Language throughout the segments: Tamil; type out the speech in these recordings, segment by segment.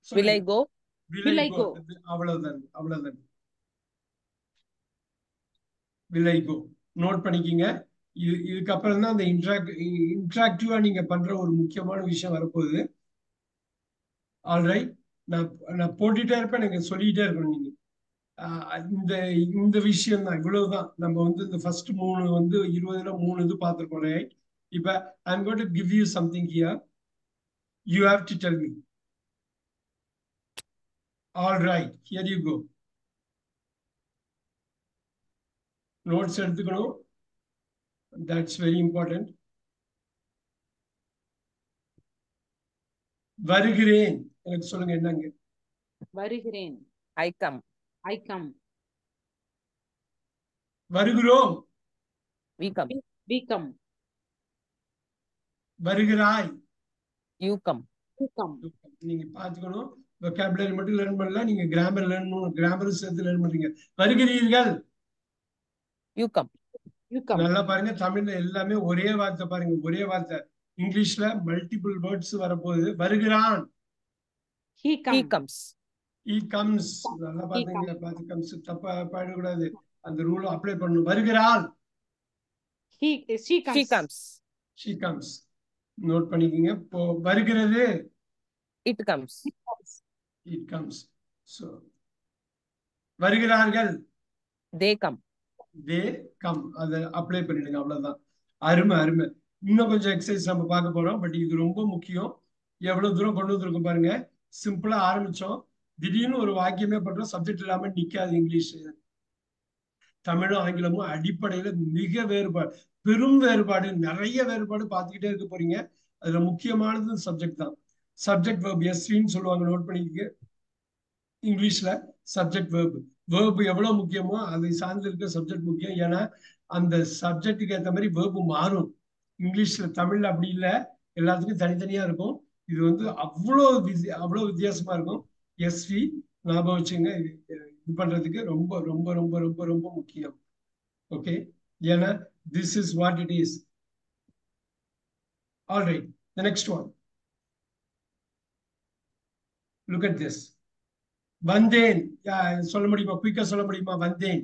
Will I சொல்லுங்க. go? will Will I I go? go? அவ்வளவுதான் அவ்வளவுதான். will I go நோட் பண்ணிக்கிங்க. இதுக்கப்புறம் தான் அந்த இன்ட்ராக்டிவா நீங்க பண்ற ஒரு முக்கியமான விஷயம் வரப்போகுது. ஆல்ரைட், நான் போட்டுட்டே இருப்பேன், நீங்க சொல்லிட்டே இருக்கணும். நீங்க இந்த இந்த விஷயம் தான், இவ்வளவுதான். நம்ம வந்து இந்த ஃபர்ஸ்ட் 3 வந்து 20ல 3 இது பார்த்திருக்கோம். ரைட், இப்ப I am going to give you something here, you have to tell me. Alright, here you go. Notes எடுத்துக்கணும், தட்ஸ் வெரி இம்பார்ட்டன்ட். வருகிறேன், எனக்கு சொல்லுங்க என்னங்க. வருகிறேன். I come. I come. வருகிறோம். We come. We come. வருகிறாய். You come. You come. நீங்க பாத்துக்கணும், vocabulary மட்டும் லேர்ன் பண்ணல, நீங்க கிராமர் லேர்ன் பண்ணணும். கிராமர் சேர்த்து லேர்ன் பண்றீங்க. வருகிறீர்கள். You come. You come. நல்லா பாருங்க, தமிழ்ல எல்லாமே ஒரே வார்த்தை பாருங்க, ஒரே வார்த்தை. இங்கிலீஷ்ல மல்டிபிள் வேர்ட்ஸ் வரப்போகுது. வருகிறான். He He come. comes. he comes. நல்லா பாத்தீங்க, பார்த்து கம்ஸ் தப்பா பாடக்கூடாது. அந்த ரூல் அப்ளை பண்ணணும். வருகிறாள். She She comes. comes. she comes. Note பண்ணிக்கங்க. இப்போ வருகிறது. It comes. it comes. so வருகிறார்கள். They come. they come. அதை அப்ளை பண்ணிடுங்க, அவ்வளவுதான். அருமை அருமை. இன்னும் கொஞ்சம் எக்ஸசைஸ் நம்ம பார்க்க போறோம், பட் இது ரொம்ப முக்கியம். எவ்வளவு தூரம் கொண்டு வந்திருக்கோம் பாருங்க. சிம்பிளா ஆரம்பிச்சோம், திடீர்னு ஒரு வாக்கியமே பண்றோம். சப்ஜெக்ட் இல்லாம நிக்காது. இங்கிலீஷ், தமிழும் ஆங்கிலமும் அடிப்படையில மிக வேறுபாடு, பெரும் வேறுபாடு, நிறைய வேறுபாடு பார்த்துக்கிட்டே இருக்க போறீங்க. அதுல முக்கியமானது சப்ஜெக்ட் தான். சப்ஜெக்ட் வெர்ப், எஸ்வின்னு சொல்லுவாங்க, நோட் பண்ணிக்க. இங்கிலீஷ்ல சப்ஜெக்ட் வெர்ப். வேர்பு எவ்வளவு முக்கியமோ அதை சார்ந்து இருக்க சப்ஜெக்ட் முக்கியம். ஏன்னா அந்த சப்ஜெக்டுக்கு ஏற்ற மாதிரி வேர்பு மாறும். இங்கிலீஷ்ல, தமிழ்ல அப்படி இல்லை, எல்லாத்துக்கும் தனித்தனியா இருக்கும். இது வந்து அவ்வளவு வித்தியாசமா இருக்கும். எஸ்வி ஞாபகம் வச்சுங்க, இது பண்றதுக்கு ரொம்ப ரொம்ப ரொம்ப ரொம்ப ரொம்ப முக்கியம். ஓகே, ஏன்னா this is what it is. Alright, the next one, look at this. வந்தேன். சொல்ல முடியுமா? குயிக்கா சொல்ல முடியுமா? வந்தேன்.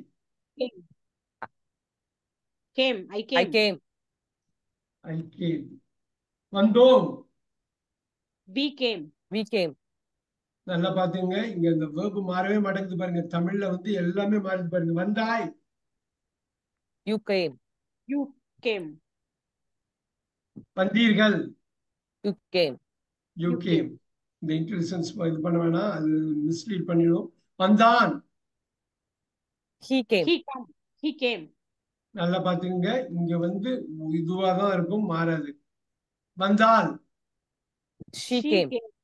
Came. I I came. came. I came. வந்தோம். We came. We came. நல்லா பாத்துங்க, இங்க இந்த வேர்பு மாறவே மாட்டேங்குது பாருங்க. தமிழ்ல வந்து எல்லாமே மாறுது பாருங்க. வந்தாய். You came. You came. வந்தீர்கள். You came. You You came. இந்த இன்டெலிஜென்ஸ் இது பண்ண வேணாம், அது மிஸ்லீட் பண்ணிடும். வந்தான். He came. He come. He came. நல்லா பாத்துங்க, இங்க வந்து இதுவாதான் இருக்கும், மாறாது. வந்தால். She She came. came.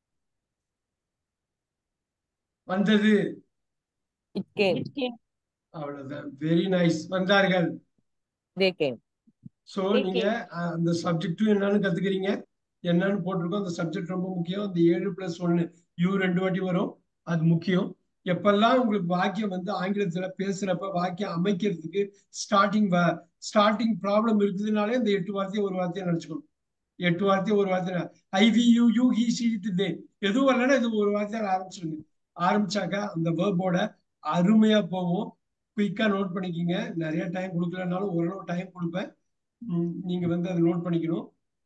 வந்தது. It came. It came. அவ்வளவுதான். Very nice. வந்தார்கள். They came. சோ They நீங்க came. அந்த சப்ஜெக்டும் என்னன்னு கத்துக்கிறீங்க. என்னன்னு போட்டிருக்கோம், அந்த சப்ஜெக்ட் ரொம்ப முக்கியம். அந்த 7+1 யூ 2 வாட்டி வரும், அது முக்கியம். எப்பெல்லாம் உங்களுக்கு வாக்கியம் வந்து ஆங்கிலத்துல பேசுறப்ப வாக்கியம் அமைக்கிறதுக்கு ஸ்டார்டிங் ப்ராப்ளம் இருக்குதுனாலே இந்த 8 வார்த்தையை ஒரு வார்த்தையை நினைச்சுக்கணும். 8 வார்த்தையை ஒரு வார்த்தை. I we you you he she it they எதுவும் வரலன்னா இது ஒரு வார்த்தையால ஆரம்பிச்சிருங்க. ஆரம்பிச்சாக்கா அந்த வேர்போட அருமையா போகும். குயிக்கா நோட் பண்ணிக்கிங்க. நிறைய டைம் கொடுக்கலனாலும் ஓரளவு டைம் கொடுப்பேன், நீங்க வந்து அதை நோட் பண்ணிக்கணும்.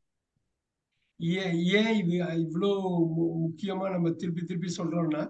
ஏன் இது இவ்வளோ முக்கியமா நம்ம திருப்பி திருப்பி சொல்றோம்னா,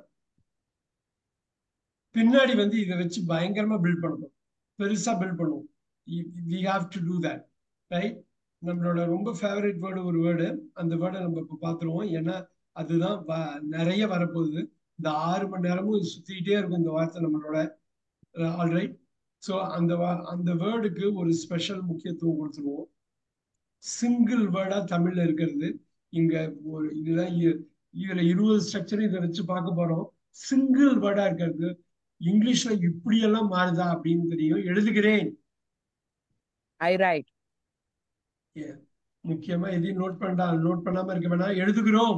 பின்னாடி வந்து இதை வச்சு பயங்கரமா பில்ட் பண்ணணும், பெருசா பில்ட் பண்ணுவோம். we have to do that, right? நம்மளோட ரொம்ப ஃபேவரட் வேர்டு ஒரு வேர்டு, அந்த வேர்டை நம்ம இப்போ பார்த்துருவோம். ஏன்னா அதுதான் நிறைய வரப்போகுது. இந்த 6 மணி நேரமும் சுத்திக்கிட்டே இருக்கும் இந்த வார்த்தை நம்மளோட. ஆல்ரைட், ஸோ அந்த வேர்டுக்கு ஒரு ஸ்பெஷல் முக்கியத்துவம் கொடுத்துருவோம். சிங்கிள் வேர்டா தமிழ்ல இருக்கிறது. இங்க ஒரு இதுதான், இதுல 20 ஸ்ட்ரக்சர் இதை வச்சு பார்க்க போறோம். சிங்கிள் வேர்டா இருக்கிறது இங்கிலீஷ்ல இப்படியெல்லாம் மாறுதா அப்படின்னு தெரியும். எழுதுகிறேன். I write. முக்கியமா எதையும் நோட் பண்ணாம இருக்க வேணாம். எழுதுகிறோம்.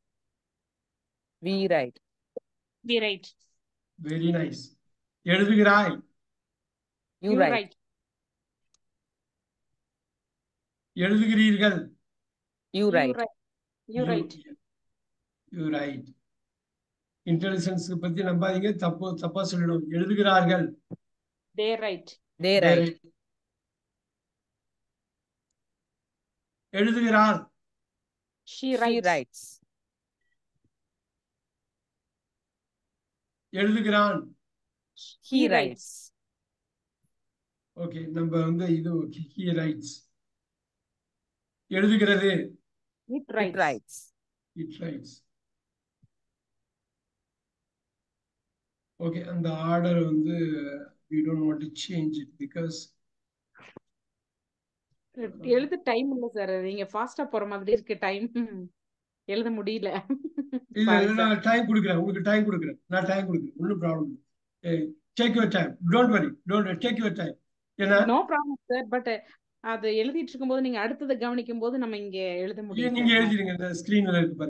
We write. We write. Very nice. எழுதுகிறாய். You You write. write. எழுதுகிறீர்கள். You You write. write. You write. You write. Intelligence பத்தி நம்பாதீங்க, தப்பா சொல்லணும். எழுதுகிறார்கள். They write. They They write. write. எழுதுகிறார். She She writes. writes. எழுதுகிறான். He He writes. writes. Okay, நம்ம வந்து இது ஓகே. He writes. எழுதுகிறது. It It writes. writes. It writes. Okay, அந்த ஆர்டர் வந்து we don't want to change it because எழுத டைம் இல்ல சார். நீங்க ஃபாஸ்டா போற மாதிரி இருக்கு. டைம் எழுத முடியல. இல்ல Sorry, sir. நான் டைம் கொடுக்குறேன், உங்களுக்கு டைம் கொடுக்குறேன், நான் டைம் கொடுக்குறேன், ஒன்றும் ப்ராப்ளம் இல்லை. Take your time, don't worry, take your time. ஏன்னா நோ ப்ராப்ளம் சார். பட் அது எழுதிட்டு இருக்கும்போது நீங்க அடுத்ததை கவனிக்கும் போது நம்ம இங்க எழுத முடியும் நீங்க சார். எழுதிடுங்க, இந்த ஸ்கிரீன்ல இருக்கு பாருங்க.